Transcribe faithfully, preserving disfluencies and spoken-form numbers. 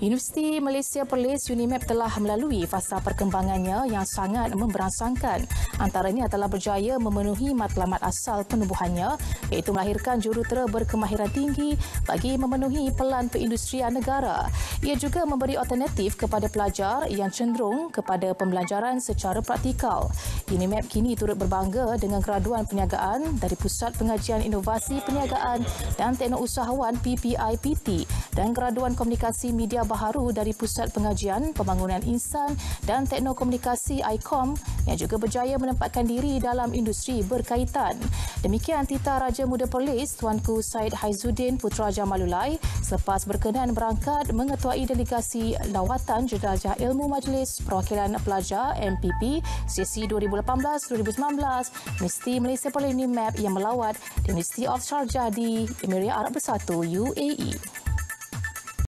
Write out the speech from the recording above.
Universiti Malaysia Perlis UNIMAP telah melalui fasa perkembangannya yang sangat memberangsangkan. Antaranya telah berjaya memenuhi matlamat asal penubuhannya iaitu melahirkan jurutera berkemahiran tinggi bagi memenuhi pelan perindustrian negara. Ia juga memberi alternatif kepada pelajar yang cenderung kepada pembelajaran secara praktikal. UNIMAP kini turut berbangga dengan graduan perniagaan dari Pusat Pengajian Inovasi Perniagaan dan Teknousahawan P P I P T dan graduan Komunikasi Media Baharu dari Pusat Pengajian Pembangunan Insan dan Teknokomunikasi I C O M yang juga berjaya menempatkan diri dalam industri berkaitan. Demikian Tita Raja Muda Perlis, Tuanku Syed Haizuddin Putra Jamalulai selepas berkenan berangkat mengetuai delegasi lawatan Jenderajah Ilmu Majlis Perwakilan Pelajar M P P sesi dua ribu lapan belas dua ribu sembilan belas Universiti Malaysia Perlis UNIMAP yang melawat di University of Sharjah di Emirat Arab Bersatu U A E.